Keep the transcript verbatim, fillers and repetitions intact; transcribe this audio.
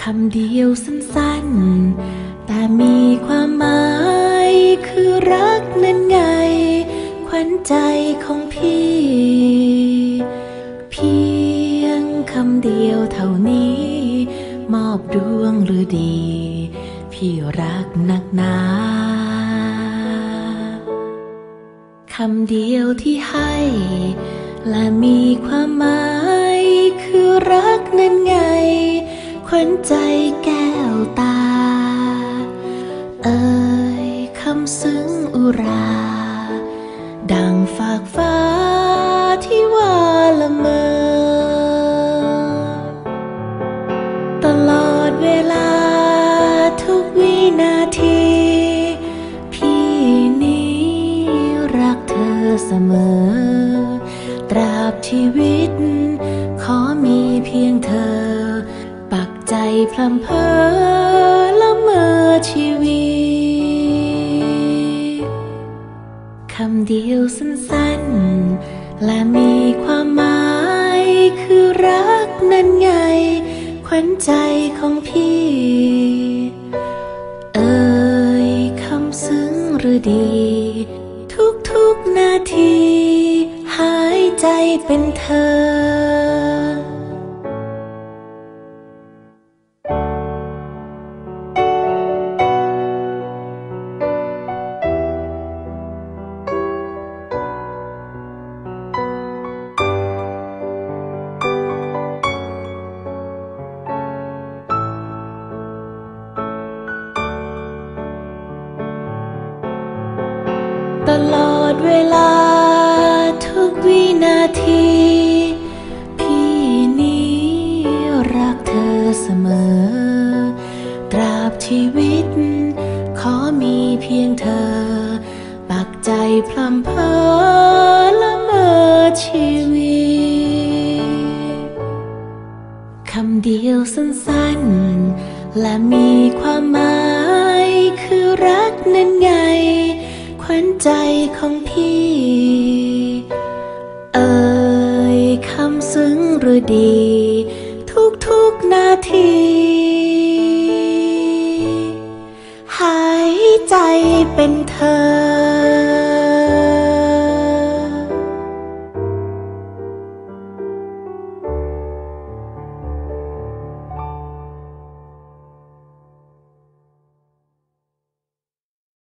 คำเดียวสั้นๆแต่มีความหมายคือรักนั้นไงขวัญใจของพี่เพียงคำเดียวเท่านี้มอบดวงหรือดีพี่รักนักหนาคำเดียวที่ให้และมีความหมายคือรักนั้นไงขวัญใจแก้วตาเอ่ยคำซึ้งอุราดังฝากฟ้าที่ว่าละเมอตลอดเวลาทุกวินาทีพี่นี้รักเธอเสมอตราบชีวิตขอมีเพียงเธอปักใจพลัมเพอละเมอชีวิตคำเดียวสั้นๆและมีความหมายคือรักนั้นไงขวัญใจของพี่เอ่ยคำซึ้งหรือดีทุกๆนาทีหายใจเป็นเธอตลอดเวลาทุกวินาทีพี่นี้รักเธอเสมอตราบชีวิตขอมีเพียงเธอปักใจพลัมเพอละเมอชีวิตคำเดียวสั้นๆและมีความหมายคือรักนั้นไงขวัญใจของพี่เอ่ยคำซึ้งหรือดีทุกๆนาทีหายใจเป็นเธอ